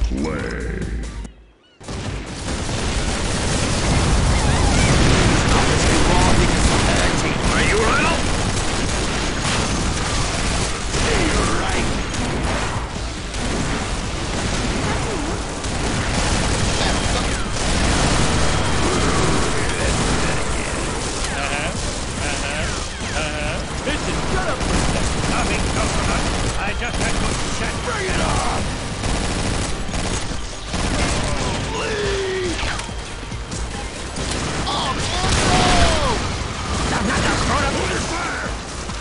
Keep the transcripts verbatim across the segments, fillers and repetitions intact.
Play. Are you ready? You're right. Uh-huh. Uh-huh. Uh-huh. Listen, shut up. Nothing, Coconut. I just had to check. Bring it on! Please! Oh, no! Not, not, not, throw it under fire!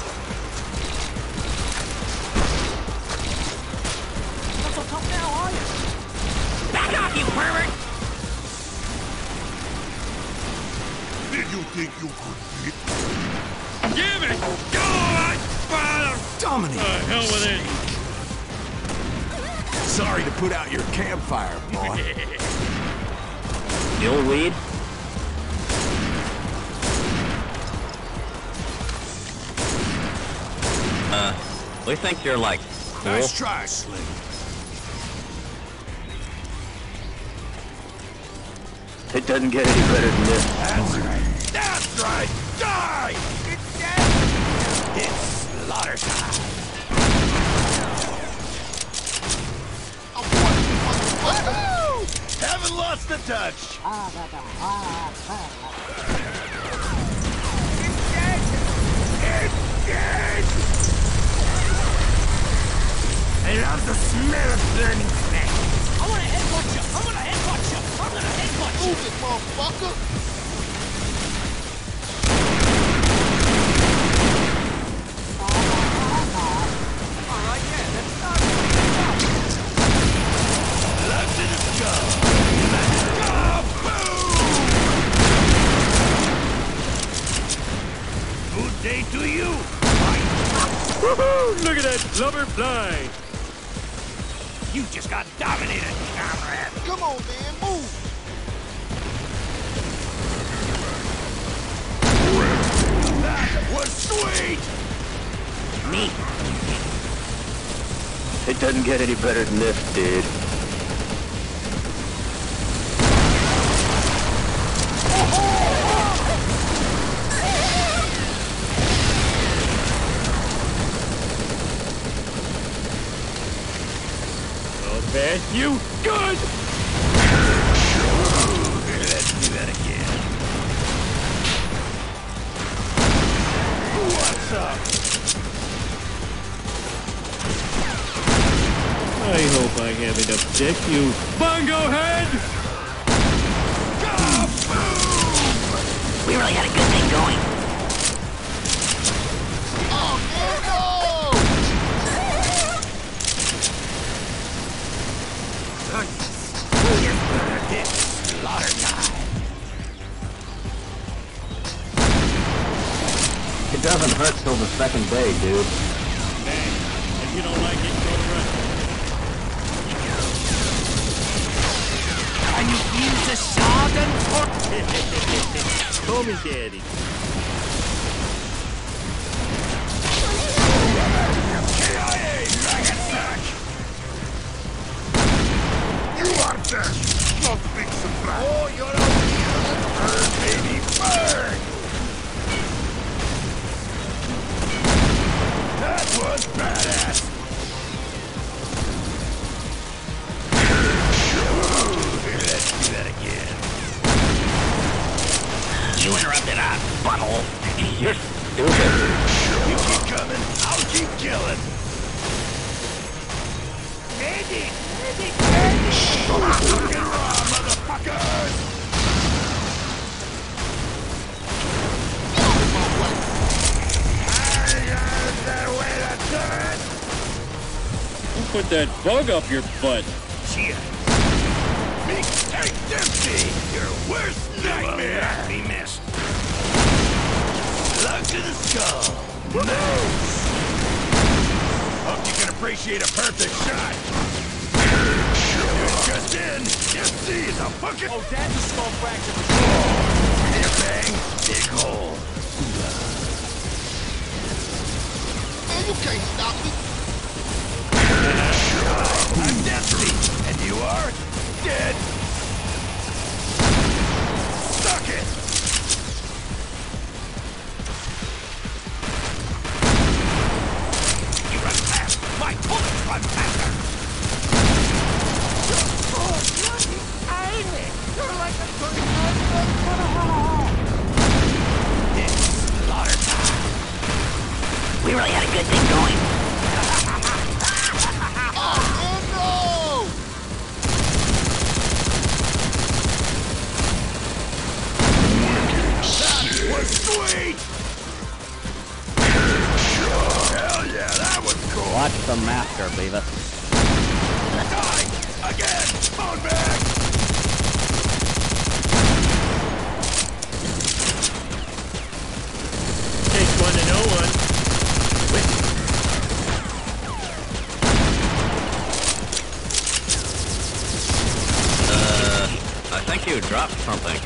Not so tough now, are you? Back off, you pervert! Did you think you could beat? Give it! Go on! Father! Dominic! The hell with it! Sorry to put out your campfire, boy. The old weed? Uh, we think you're like cool. Nice try, Slim. It doesn't get any better than this. That's right. That's right. Die! It's dead! It's slaughter time. Woohoo! Haven't lost the touch. It's dead! It's dead! I love the smell of burning flesh. I wanna headbutt you! I'm gonna headbutt you! I'm gonna headbutt you! Move it, motherfucker! Alright, yeah, let's start. Love to the skull. Kaboom! Good day to you. Woohoo! Look at that blubber fly! You just got dominated, comrade. Come on, man, move! That was sweet. Me. It doesn't get any better than this, dude. Best you good! Let's do that again. What's up? I hope I haven't upset you, Bongo Head! We really got a good thing going. Oh, man, no! It's slaughter time. It doesn't hurt till the second day, dude. Man, if you don't like it, go to run. Can you use the Sardin for... Call me Daddy. K I A, maggot sack! You are dead! Not big surprise! Oh, you're a bird, baby, bird! That was badass! Let's do that again. You interrupted us, butthole. You're stupid. You keep coming, I'll keep killing. Eddie! Eddie! Eddie! Get raw, motherfuckers! Don't put that bug up your butt. Cheer. Big tank empty! Your worst nightmare! Not be missed. Lug to the skull. Nice! Hope you can appreciate a perfect shot. You're just in. Just see is a bucket. Oh, that's a skull fracture. Big bang, big hole. Man, you can't stop me. I'm Dempsey, and you are? on, Packer! It's slaughter time. We really had a good thing going. Oh, That was sweet! Hell yeah, that was cool! Watch the master, Beavis. Die! Again! Phone bag! Takes one to know one. I think you dropped something.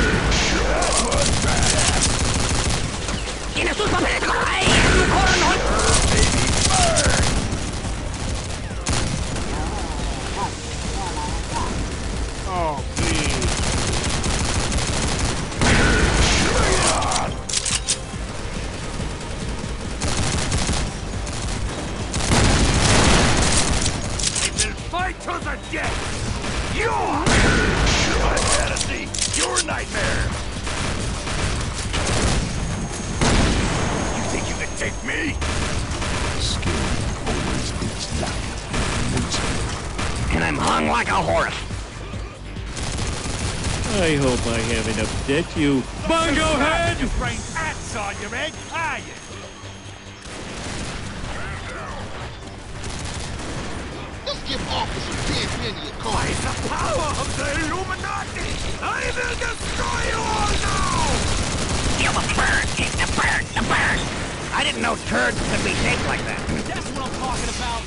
¿Tienes tus papeles con ahí? Oh, please. They will fight to the death! You're my fantasy, your nightmare! You think you can take me? And I'm hung like a horse. I hope I have enough to deck you. Bongo head! You brain ants on your head, are you? let's give Officer Pigpenny a call. By the power of the Illuminati, I will destroy you all now! Feel the burn, the burn, the burn. I didn't know turds could be shaped like that. That's what I'm talking about.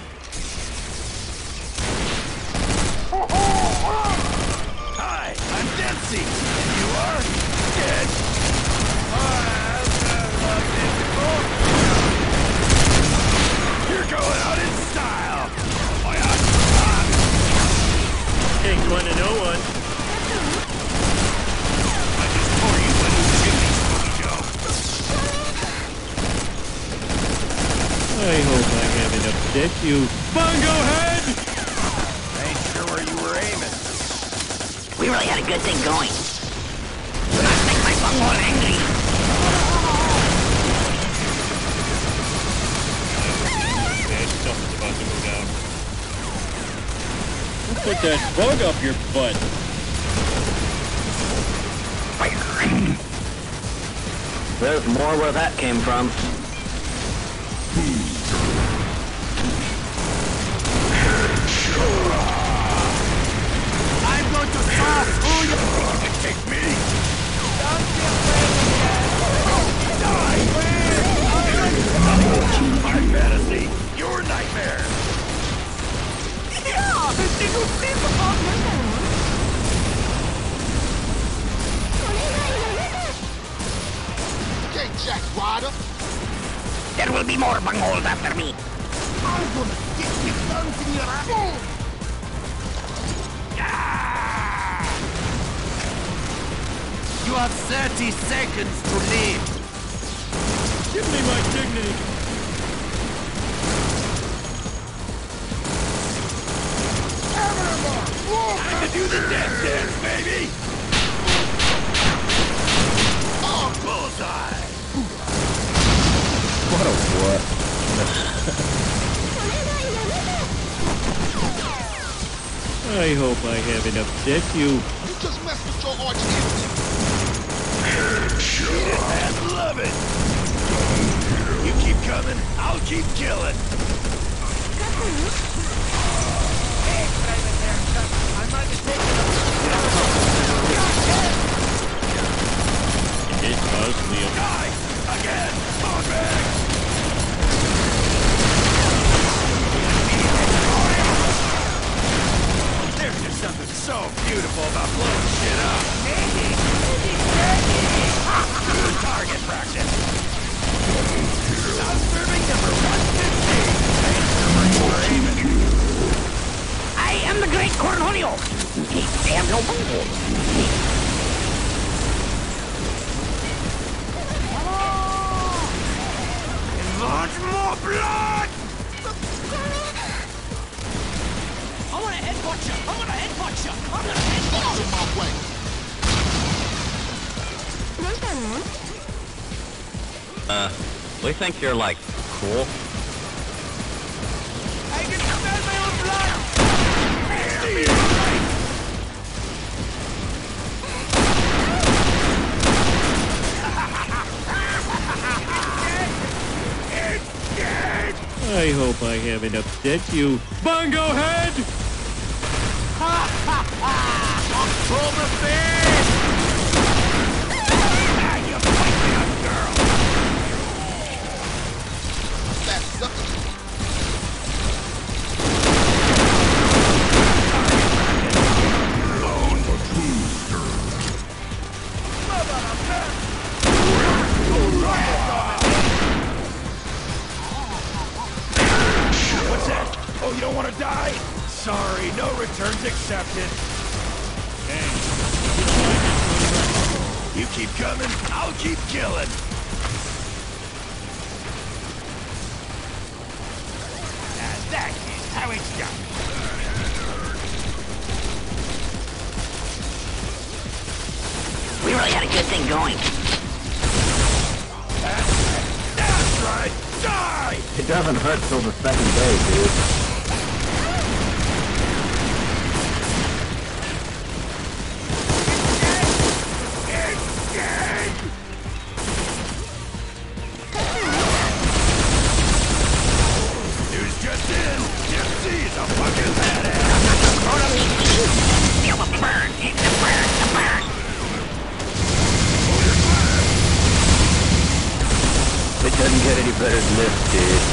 Hi, I'm Dempsey, and you are dead. I've never been before. You're going out in style. Oh, yeah. Takes one to know one. I just tore you a new chimney, Spooky Joe. I hope I have enough to deck you. Bongo head! Ain't sure where you were aiming. We really had a good thing going. Do not make my bunghole angry. Bad stuff is about to go down. Put that bug up your butt. There's more where that came from. I'm going to solve who you think you can take me. Die! My fantasy, your nightmare. Okay, Jack Ryder. There will be more bungholes after me. I'm gonna stick your thumbs in your ass. You have thirty seconds to live. Give me my dignity. Time to do the death dance, baby. Oh, bullseye. What a what? I hope I have enough to deck you. You just messed with your arch enemy. Eat it, man. Love it. You keep coming, I'll keep killing. It caused me a... Die! Again! Phone bag! There's just something so beautiful about blowing shit up. Good target practice. Sound serving number one fifteen. We're aiming. I am the great Cornholio. I have no bunghole. Want more blood? you! I'm gonna Get headbutt out you! of my way! Uh, we think you're, like, cool. I can smell my own blood! I hope I haven't upset you. Bongo head! Fat sucker! What's that? Oh, you don't want to die? Sorry, no returns accepted. You keep coming, I'll keep killing. Now that is how it's done. We really had a good thing going. That's right, die! It doesn't hurt till the second day, dude. News just in. M C's a fucking badass. Feel the burn, the burn, the burn. It doesn't get any better than this, dude.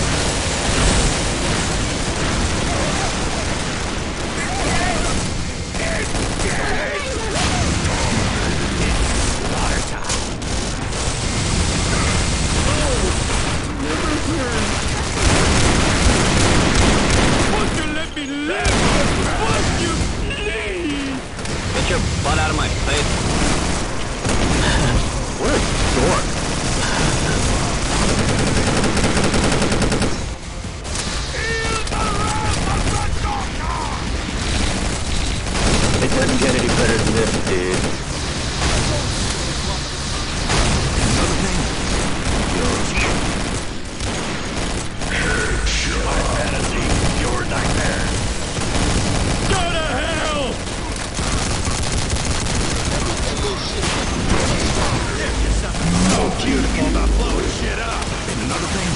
Won't you let me live? Won't you please? Get your butt out of my face. What a dork. It doesn't get any better than this, dude. My fantasy, your nightmare. Go to hell! That little shit. So beautiful about blowing shit up. And another thing.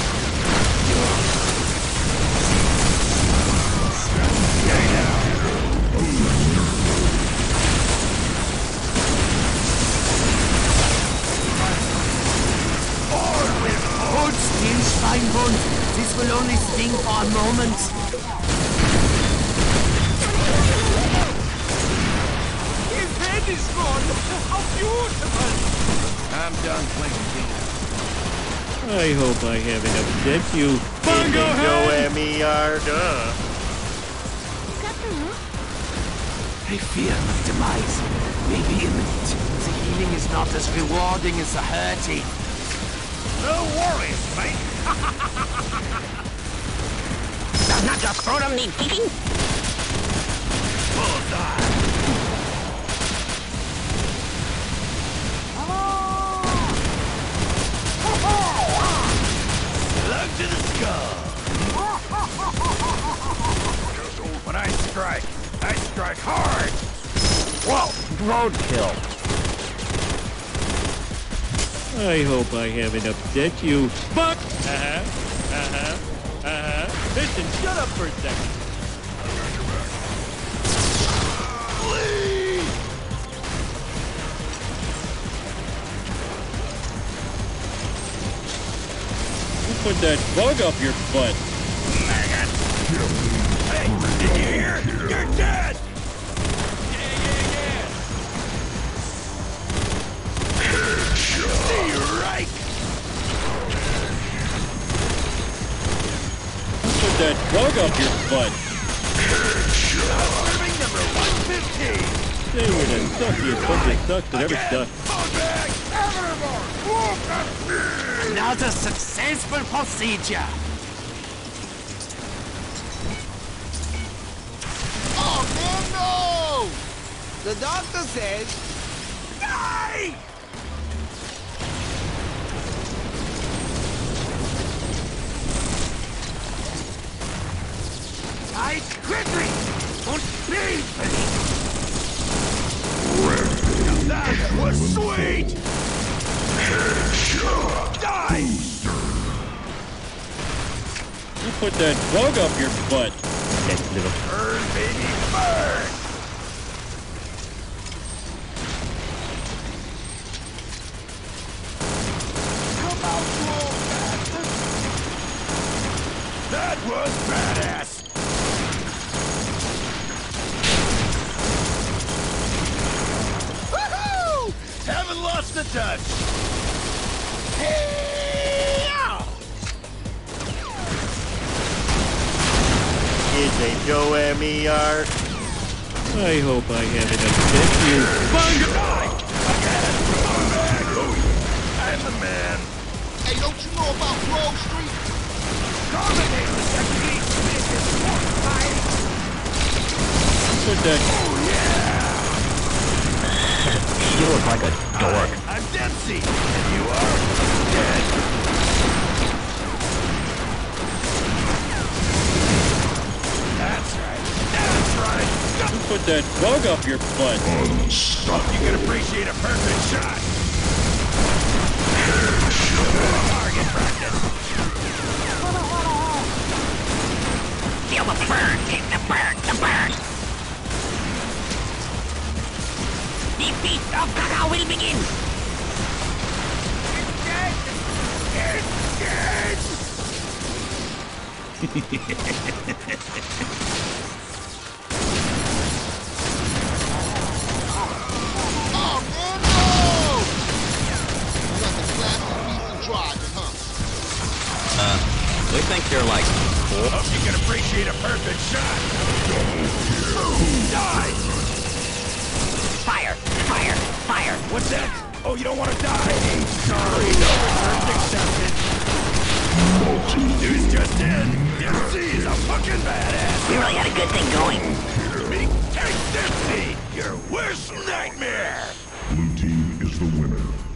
Get out. Hold still, Schweinhund. This will only sting for a moment. His head is gone! How beautiful! I'm done playing games. I hope I haven't upset you. Bongo head! I fear my demise may be imminent. The healing is not as rewarding as the hurting. No worries, mate. Does not your scrotum need kicking? Bullseye. Slug to the skull. When I strike, I strike hard. Whoa! Roadkill. I hope I haven't upset you. But uh-huh, uh-huh, uh-huh. Listen, shut up for a second. Who put that bug up your butt? Maggot. Hey, did you hear? You're dead. See you right. Who put that bug up your butt? Serving number one fifteen. They were the suckiest bunch of sucks that ever stuck. Phone bag. Another successful procedure. Oh man, no! The doctor says... Die! I quickly und painfully. That was sweet! Headshot! Die! You put that bug up your butt. That little... Burn, baby, burn! Come out, you old bastard! That was badass! Woohoo! Haven't lost the touch! Hey-ya! Is a Joe M E R? I hope I haven't upset you. Bunga! Again! I'm back! Oh, yeah. I'm the man! Hey, don't you know about Grove Street? Dominate the technique! This is fight! Put that... Oh, yeah! You look like a dork. I'm Dempsey, and you are dead. That's right. That's right. You put that bug up your butt. Hope you can appreciate a perfect shot. Target practice. Feel the burn, the burn, the burn. The feast of Gaga will begin. Oh, man, no! Nothing classy, decent driving, huh? Uh, we think you're like... Hope you can appreciate a perfect shot. Die! Fire, fire, fire. What's that? Oh, you don't want to die? Sorry, no returns accepted. News just in. Dempsey is a fucking badass. We really had a good thing going. Big Tank Dempsey, your worst nightmare. Blue team is the winner.